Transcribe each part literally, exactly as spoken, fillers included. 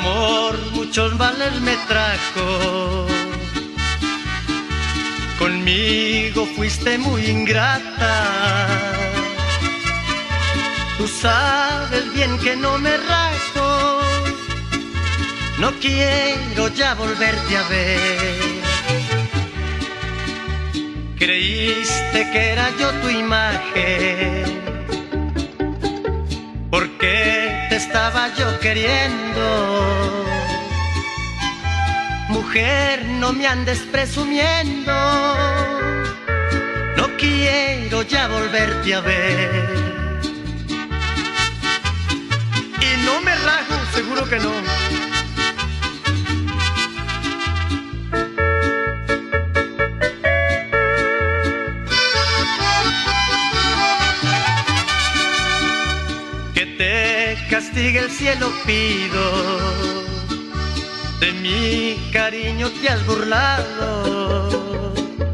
amor muchos males me trajo. Conmigo fuiste muy ingrata. Tú sabes bien que no me rajo. No quiero ya volverte a ver. Creíste que era yo tu imagen, porque te estaba yo queriendo. Mujer, no me andes presumiendo. No quiero ya volverte a ver. Y no me rajo, seguro que no. Que te castigue el cielo pido. De mi cariño te has burlado.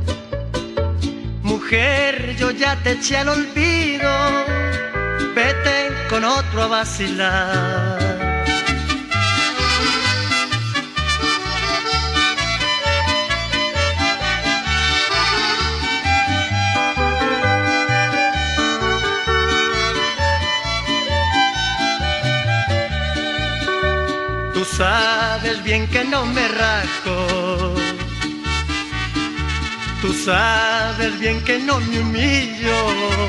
Mujer, yo ya te eché al olvido. Vete con otro a vacilar. Tú sabes bien que no me rajo. Tú sabes bien que no me humillo.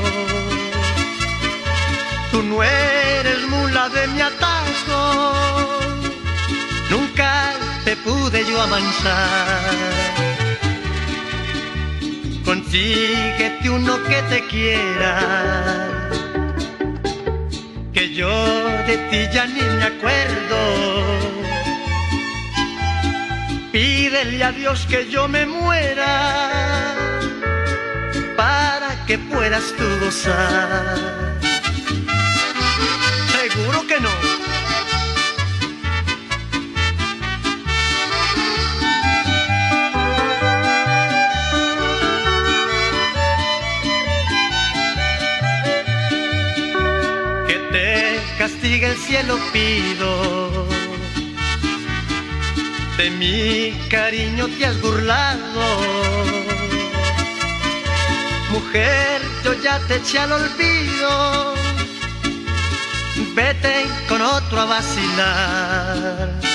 Tú no eres mula de mi atajo. Nunca te pude yo amansar. Consíguete uno que te quiera, que yo de ti ya ni me acuerdo. Pídele a Dios que yo me muera, para que puedas tú gozar. Seguro que no. Que te castigue el cielo pido. De mi cariño te has burlado. Mujer, yo ya te eché al olvido. Vete con otro a vacilar.